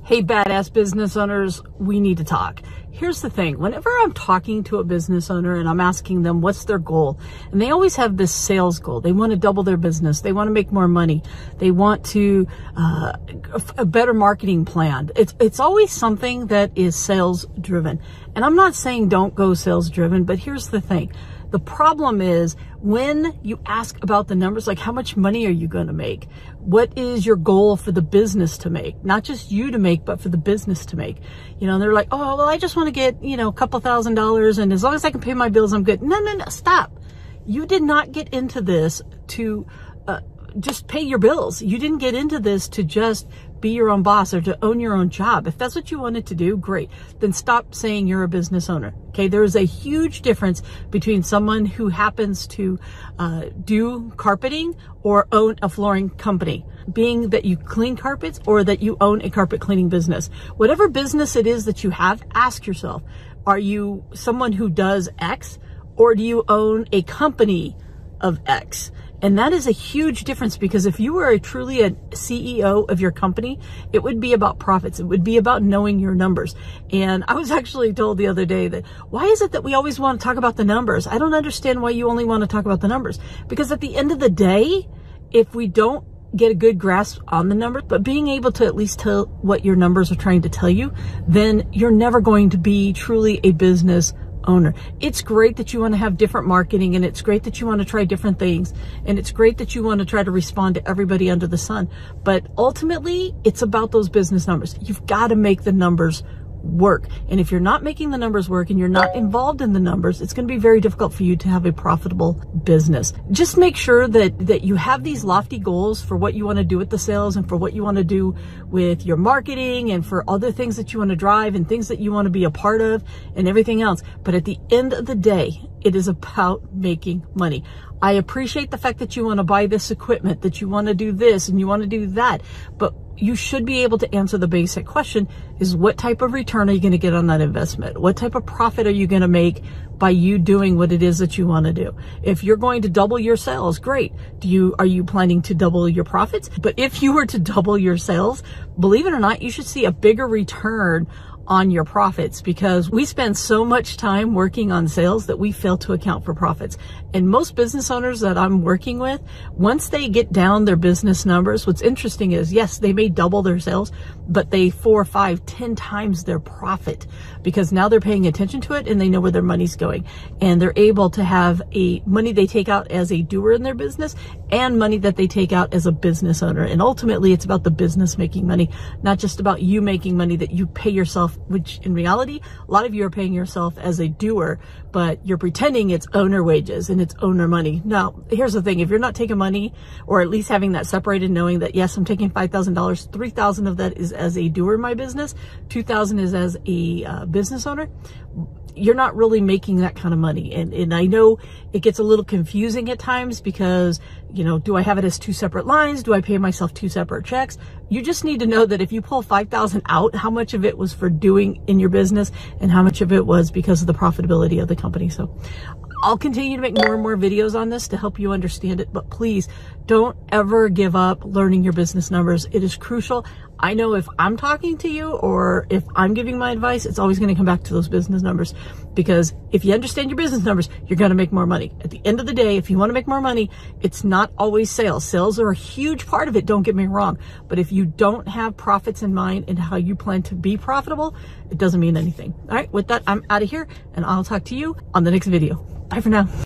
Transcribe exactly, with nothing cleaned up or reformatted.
Hey, badass business owners, we need to talk. Here's the thing. Whenever I'm talking to a business owner and I'm asking them what's their goal, and they always have this sales goal. They want to double their business. They want to make more money. They want to, uh, a better marketing plan. It's, it's always something that is sales driven. And I'm not saying don't go sales driven, but here's the thing. The problem is when you ask about the numbers, like how much money are you going to make? What is your goal for the business to make? Not just you to make, but for the business to make. You know, they're like, oh, well, I just want to get, you know, a couple thousand dollars, and as long as I can pay my bills, I'm good. No, no, no, stop. You did not get into this to uh, just pay your bills. You didn't get into this to just be your own boss or to own your own job. If that's what you wanted to do, great. Then stop saying you're a business owner. Okay, there is a huge difference between someone who happens to uh, do carpeting or own a flooring company, being that you clean carpets or that you own a carpet cleaning business. Whatever business it is that you have, ask yourself, are you someone who does X, or do you own a company of X? And that is a huge difference, because if you were a truly a C E O of your company, it would be about profits. It would be about knowing your numbers. And I was actually told the other day that, why is it that we always want to talk about the numbers? I don't understand why you only want to talk about the numbers. Because at the end of the day, if we don't get a good grasp on the numbers, but being able to at least tell what your numbers are trying to tell you, then you're never going to be truly a business owner. It's great that you want to have different marketing, and it's great that you want to try different things, and it's great that you want to try to respond to everybody under the sun. But ultimately, it's about those business numbers. You've got to make the numbers work. And if you're not making the numbers work and you're not involved in the numbers, it's going to be very difficult for you to have a profitable business. Just make sure that, that you have these lofty goals for what you want to do with the sales and for what you want to do with your marketing and for other things that you want to drive and things that you want to be a part of and everything else. But at the end of the day, it is about making money. I appreciate the fact that you want to buy this equipment, that you want to do this and you want to do that, but you should be able to answer the basic question is, what type of return are you going to get on that investment? What type of profit are you going to make by you doing what it is that you want to do? If you're going to double your sales, great. Do you, are you planning to double your profits? But if you were to double your sales, believe it or not, you should see a bigger return on your profits, because we spend so much time working on sales that we fail to account for profits. And most business owners that I'm working with, once they get down their business numbers, what's interesting is, yes, they may double their sales, but they four, five, ten times their profit, because now they're paying attention to it and they know where their money's going. And they're able to have a money they take out as a doer in their business and money that they take out as a business owner. And ultimately, it's about the business making money, not just about you making money that you pay yourself, which in reality, a lot of you are paying yourself as a doer, but you're pretending it's owner wages and it's owner money. Now, here's the thing. If you're not taking money, or at least having that separated, knowing that, yes, I'm taking five thousand dollars, three thousand of that is as a doer in my business, two thousand is as a uh, business owner, you're not really making that kind of money. And, and I know it gets a little confusing at times, because, you know, do I have it as two separate lines? Do I pay myself two separate checks? You just need to know that if you pull five thousand out, how much of it was for doing in your business and how much of it was because of the profitability of the company. So I'll continue to make more and more videos on this to help you understand it, but please don't ever give up learning your business numbers. It is crucial. I know if I'm talking to you or if I'm giving my advice, it's always going to come back to those business numbers, because if you understand your business numbers, you're going to make more money. At the end of the day, if you want to make more money, it's not always sales. Sales are a huge part of it, don't get me wrong. But if you don't have profits in mind and how you plan to be profitable, it doesn't mean anything. All right, with that, I'm out of here, and I'll talk to you on the next video. Bye for now.